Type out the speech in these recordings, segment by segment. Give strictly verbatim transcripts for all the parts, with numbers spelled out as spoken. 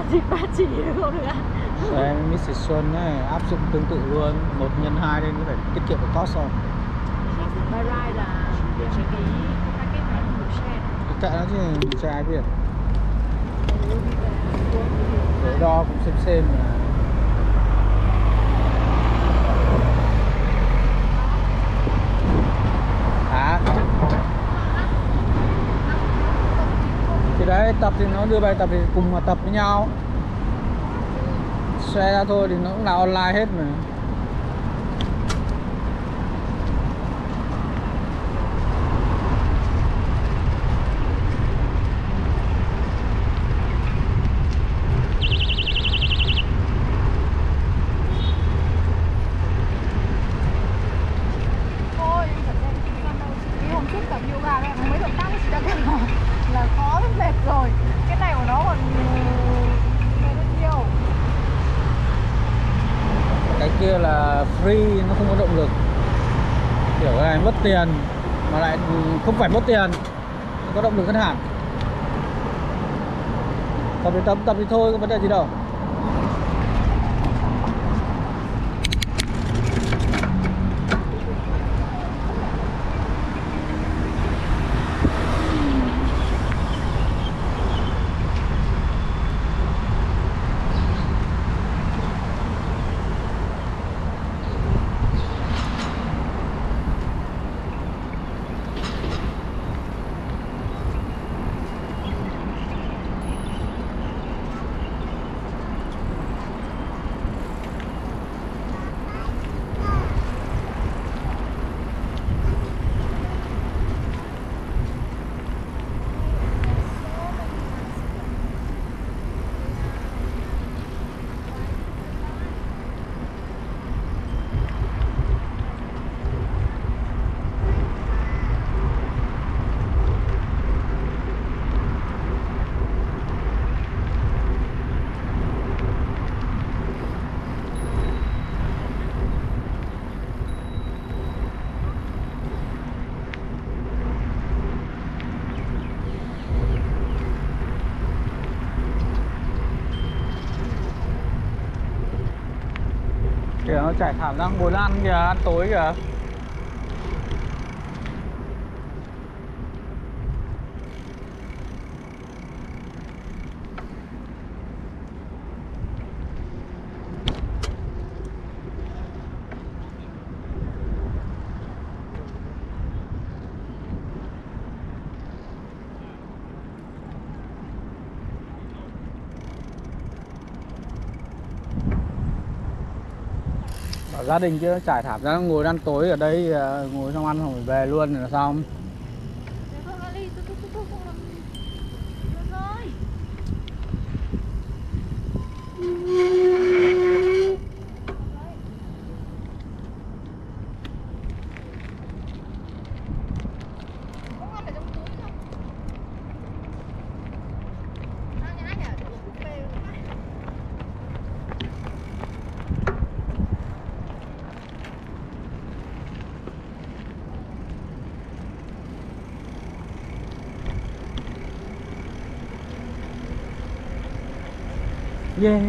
Thịt ba chỉ không được. Đây mít xịt Xuân này áp dụng tương tự luôn, một nhân hai nên phải tiết kiệm được cost rồi. Bài rai là cái cái packet này một xe. Cái nó chứ xe ai biết. Đổ đo cũng xem xem là hả? Thì đấy, tập thì nó đưa bài tập thì cùng mà tập với nhau. Xe ra thôi thì nó cũng là online hết mà. Thôi, thật ra thì lần đầu chị hôm trước tập yoga này mấy động tác chị đã thấy là, là khó mệt rồi. Cái này của nó còn mệt hơn nhiều. Cái kia là free, nó không có động lực. Kiểu cái này mất tiền mà lại không phải mất tiền, có động lực hơn hẳn. Tập thì tập, tập thì thôi, có vấn đề gì đâu. Kìa nó chạy thẳng ra ngồi ăn kìa, ăn tối kìa. Gia đình kia trải thảm ra ngồi ăn tối ở đây, ngồi xong ăn xong rồi về luôn là xong. Yeah.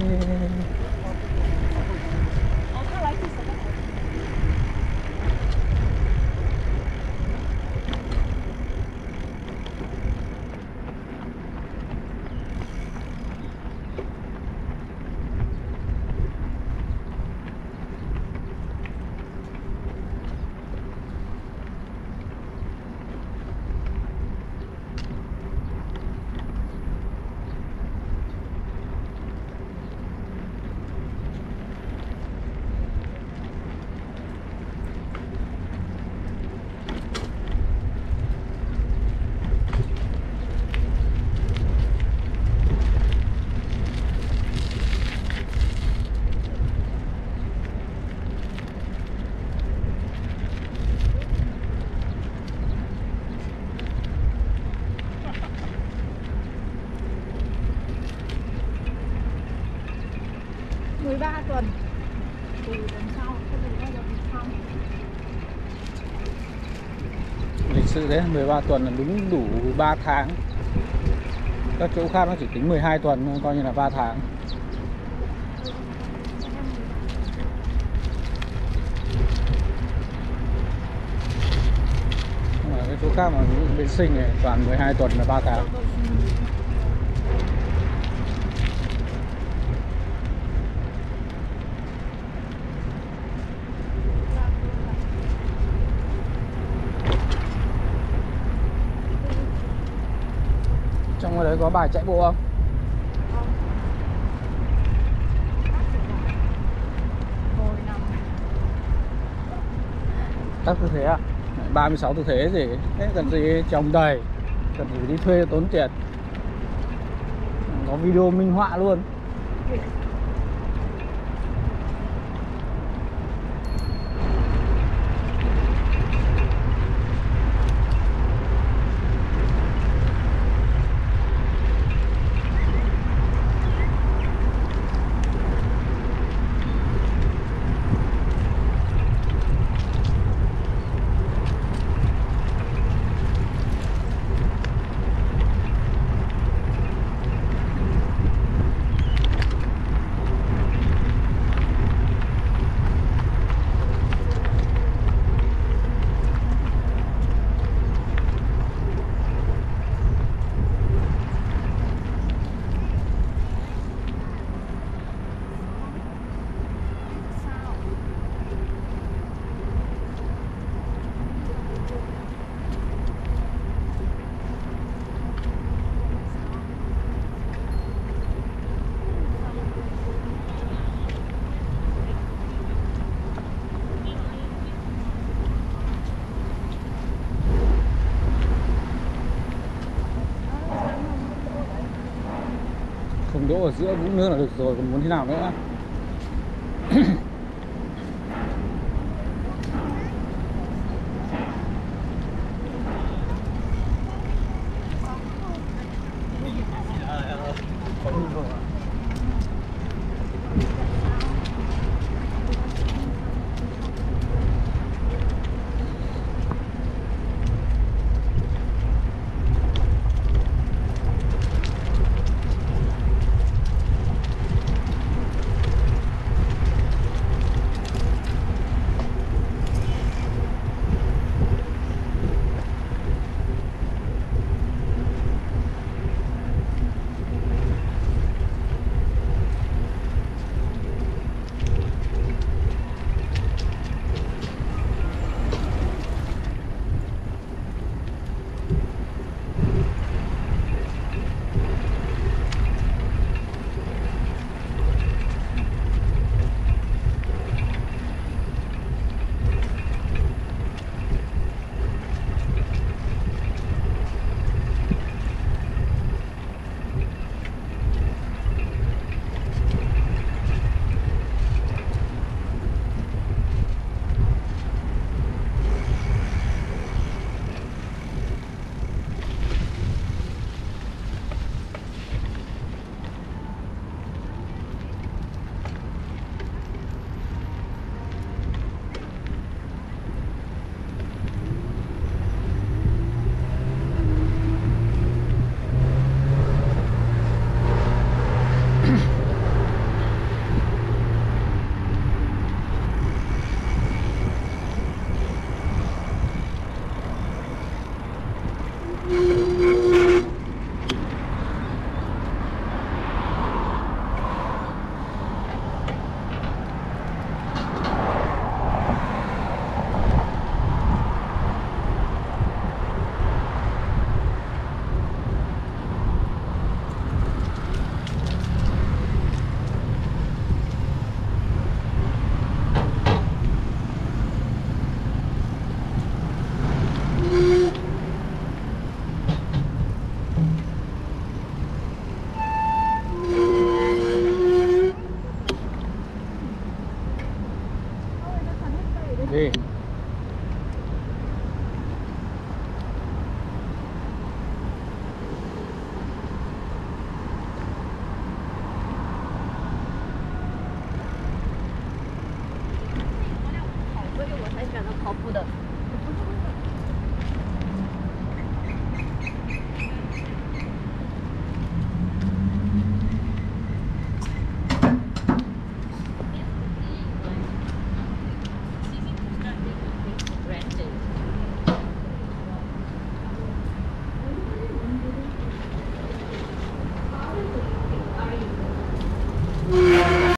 mười ba tuần. Từ tuần sau không được bao giờ bị xong. Lịch sự đấy, mười ba tuần là đúng đủ ba tháng. Các chỗ khác nó chỉ tính mười hai tuần, coi như là ba tháng. Nhưng mà cái chỗ khác mà ví dụ bên Sinh này toàn mười hai tuần là ba tháng. Trong cái đấy có bài chạy bộ không? Các tư thế à? ba mươi sáu tư thế gì? Thế cần gì trồng đầy, cần gì đi thuê tốn tiền. Có video minh họa luôn. Không đỗ ở giữa vũng nước là được rồi, còn muốn thế nào nữa.